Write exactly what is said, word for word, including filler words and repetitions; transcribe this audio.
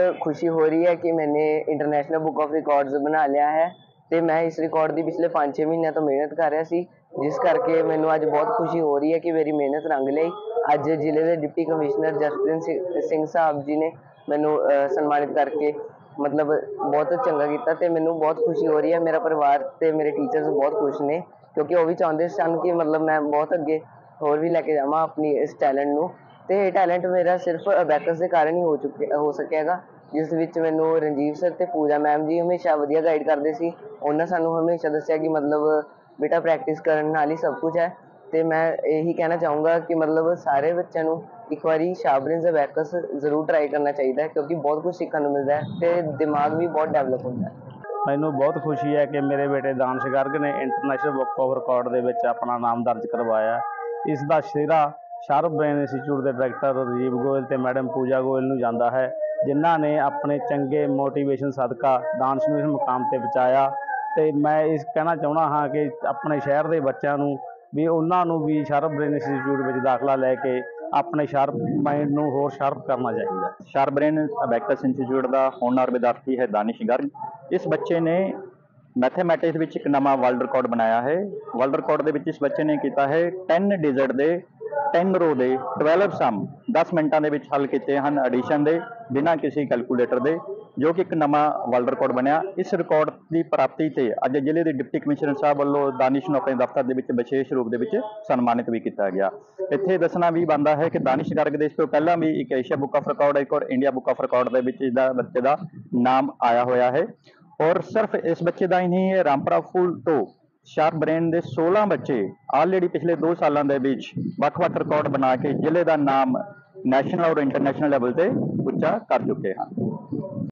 खुशी हो रही है कि मैंने इंटरनेशनल बुक ऑफ रिकॉर्ड्स बना लिया है ਤੇ ਮੈਂ ਇਸ ਰਿਕਾਰਡ ਦੀ ਪਿਛਲੇ ਪੰਜ ਛੇ ਮਹੀਨਿਆਂ ਤੋਂ ਮਿਹਨਤ ਕਰ ਰਿਹਾ ਸੀ, ਜਿਸ ਕਰਕੇ ਮੈਨੂੰ ਅੱਜ ਬਹੁਤ ਖੁਸ਼ੀ ਹੋ ਰਹੀ ਹੈ ਕਿ ਮੇਰੀ ਮਿਹਨਤ ਰੰਗ ਲਈ। ਅੱਜ ਜ਼ਿਲ੍ਹੇ ਦੇ ਡਿਪਟੀ ਕਮਿਸ਼ਨਰ ਜਸਪ੍ਰੀਤ ਸਿੰਘ ਸਾਹਿਬ ਜੀ ਨੇ ਮੈਨੂੰ ਸਨਮਾਨਿਤ ਕਰਕੇ ਮਤਲਬ ਬਹੁਤ ਚੰਗਾ ਕੀਤਾ ਤੇ ਮੈਨੂੰ ਬਹੁਤ ਖੁਸ਼ੀ ਹੋ ਰਹੀ ਹੈ। ਮੇਰਾ ਪਰਿਵਾਰ ਤੇ ਮੇਰੇ ਟੀਚਰਸ ਬਹੁਤ ਖੁਸ਼ ਨੇ ਕਿਉਂਕਿ ਉਹ ਵੀ ਚਾਹੁੰਦੇ ਸਨ ਕਿ ਮਤਲਬ ਮੈਂ ਬਹੁਤ ਅੱਗੇ ਹੋਰ ਵੀ ਲੈ ਕੇ ਜਾਵਾਂ ਆਪਣੀ ਇਸ ਟੈਲੈਂਟ ਨੂੰ। ਤੇ ਇਹ ਟੈਲੈਂਟ ਮੇਰਾ ਸਿਰਫ ਅਬੈਕਸ ਦੇ ਕਾਰਨ ਹੀ ਹੋ ਚੁੱਕਿਆ ਹੋ ਸਕਿਆਗਾ, ਜਿਸ ਵਿੱਚ ਮੈਨੂੰ ਰਣਜੀਤ ਸਰ ਤੇ ਪੂਜਾ ਮੈਮ ਜੀ ਹਮੇਸ਼ਾ ਵਧੀਆ ਗਾਈਡ ਕਰਦੇ ਸੀ। ਉਹਨਾਂ ਸਾਨੂੰ ਹਮੇਸ਼ਾ ਦੱਸਿਆ ਕਿ ਮਤਲਬ ਬੇਟਾ ਪ੍ਰੈਕਟਿਸ ਕਰਨ ਨਾਲ ਹੀ ਸਭ ਕੁਝ ਹੈ। ਤੇ ਮੈਂ ਇਹੀ ਕਹਿਣਾ ਚਾਹੂੰਗਾ ਕਿ ਮਤਲਬ ਸਾਰੇ ਬੱਚਿਆਂ ਨੂੰ ਇੱਕ ਵਾਰੀ ਸ਼ਾਬਰਿੰਸ ਅਬੈਕਸ ਜ਼ਰੂਰ ਟਰਾਈ ਕਰਨਾ ਚਾਹੀਦਾ ਹੈ ਕਿਉਂਕਿ ਬਹੁਤ ਕੁਝ ਸਿੱਖਣ ਨੂੰ ਮਿਲਦਾ ਹੈ ਤੇ ਦਿਮਾਗ ਵੀ ਬਹੁਤ ਡਿਵੈਲਪ ਹੁੰਦਾ ਹੈ। ਮੈਨੂੰ ਬਹੁਤ ਖੁਸ਼ੀ ਹੈ ਕਿ ਮੇਰੇ ਬੇਟੇ ਦਾਨਿਸ਼ ਗਰਗ ਨੇ ਇੰਟਰਨੈਸ਼ਨਲ ਬੁੱਕ ਆਫ ਰਿਕਾਰਡ ਦੇ ਵਿੱਚ ਆਪਣਾ ਨਾਮ ਦਰਜ ਕਰਵਾਇਆ। ਇਸ ਦਾ ਸਿਹਰਾ ਸ਼ਾਰਪ ਬ੍ਰੇਨ ਇੰਸਟੀਚਿਊਟ ਦੇ ਡਾਇਰੈਕਟਰ ਰਾਜੀਵ ਗੋਇਲ ਤੇ ਮੈਡਮ ਪੂਜਾ ਗੋਇਲ ਨੂੰ ਜਾਂਦਾ ਹੈ, ਜਿਨ੍ਹਾਂ ਨੇ ਆਪਣੇ ਚੰਗੇ ਮੋਟੀਵੇਸ਼ਨ ਸਦਕਾ ਦਾਨਿਸ਼ ਨੂੰ ਇਸ ਮੁਕਾਮ 'ਤੇ ਪਹੁੰਚਾਇਆ। ਅਤੇ ਮੈਂ ਇਸ ਕਹਿਣਾ ਚਾਹੁੰਦਾ ਹਾਂ ਕਿ ਆਪਣੇ ਸ਼ਹਿਰ ਦੇ ਬੱਚਿਆਂ ਨੂੰ ਵੀ ਉਹਨਾਂ ਨੂੰ ਵੀ ਸ਼ਾਰਪ ਬ੍ਰੇਨ ਇੰਸਟੀਚਿਊਟ ਵਿੱਚ ਦਾਖਲਾ ਲੈ ਕੇ ਆਪਣੇ ਸ਼ਾਰਪ ਮਾਈਂਡ ਨੂੰ ਹੋਰ ਸ਼ਾਰਪ ਕਰਨਾ ਚਾਹੀਦਾ। ਸ਼ਾਰਪ ਬ੍ਰੇਨ ਅਬੈਕਸ ਇੰਸਟੀਚਿਊਟ ਦਾ ਹੋਣਹਾਰ ਵਿਦਿਆਰਥੀ ਹੈ ਦਾਨਿਸ਼ ਗਰਗ। ਇਸ ਬੱਚੇ ਨੇ ਮੈਥੇਮੈਟਿਕਸ ਵਿੱਚ ਇੱਕ ਨਵਾਂ ਵਰਲਡ ਰਿਕਾਰਡ ਬਣਾਇਆ ਹੈ। ਵਰਲਡ ਰਿਕਾਰਡ ਦੇ ਵਿੱਚ ਇਸ ਬੱਚੇ ਨੇ ਕੀਤਾ ਹੈ ਟੈਨ ਡਿਜਿਟ ਦੇ ਟੈਨ ਰੋ ਦੇ ਟਵੈਲਵ ਸਮ ਦਸ ਮਿੰਟਾਂ ਦੇ ਵਿੱਚ ਹੱਲ ਕੀਤੇ ਹਨ ਐਡੀਸ਼ਨ ਦੇ ਬਿਨਾਂ ਕਿਸੇ ਕੈਲਕੂਲੇਟਰ ਦੇ, ਜੋ ਕਿ ਇੱਕ ਨਵਾਂ ਵਰਲਡ ਰਿਕਾਰਡ ਬਣਿਆ। ਇਸ ਰਿਕਾਰਡ ਦੀ ਪ੍ਰਾਪਤੀ 'ਤੇ ਅੱਜ ਜ਼ਿਲ੍ਹੇ ਦੇ ਡਿਪਟੀ ਕਮਿਸ਼ਨਰ ਸਾਹਿਬ ਵੱਲੋਂ ਦਾਨਿਸ਼ ਨੂੰ ਆਪਣੇ ਦਫ਼ਤਰ ਦੇ ਵਿੱਚ ਵਿਸ਼ੇਸ਼ ਰੂਪ ਦੇ ਵਿੱਚ ਸਨਮਾਨਿਤ ਵੀ ਕੀਤਾ ਗਿਆ। ਇੱਥੇ ਦੱਸਣਾ ਵੀ ਬਣਦਾ ਹੈ ਕਿ ਦਾਨਿਸ਼ ਗਰਗ ਦੇ ਇਸ ਤੋਂ ਪਹਿਲਾਂ ਵੀ ਇੱਕ ਏਸ਼ੀਆ ਬੁੱਕ ਆਫ ਰਿਕਾਰਡ ਇੱਕ ਔਰ ਇੰਡੀਆ ਬੁੱਕ ਆਫ ਰਿਕਾਰਡ ਦੇ ਵਿੱਚ ਇਸਦਾ ਬੱਚੇ ਦਾ ਨਾਮ ਆਇਆ ਹੋਇਆ ਹੈ। ਔਰ ਸਿਰਫ ਇਸ ਬੱਚੇ ਦਾ ਹੀ ਨਹੀਂ ਹੈ, ਰਾਮਪੁਰਾ ਸਕੂਲ ਤੋਂ ਸ਼ਾਰਪ ਬ੍ਰੇਨ ਦੇ ਸੋਲਾਂ ਬੱਚੇ ਆਲਰੇਡੀ ਪਿਛਲੇ ਦੋ ਸਾਲਾਂ ਦੇ ਵਿੱਚ ਵੱਖ-ਵੱਖ ਰਿਕਾਰਡ ਬਣਾ ਕੇ ਜ਼ਿਲ੍ਹੇ ਦਾ ਨਾਮ ਨੈਸ਼ਨਲ ਔਰ ਇੰਟਰਨੈਸ਼ਨਲ ਲੈਵਲ 'ਤੇ ਉੱਚਾ ਕਰ ਚੁੱਕੇ ਹਨ।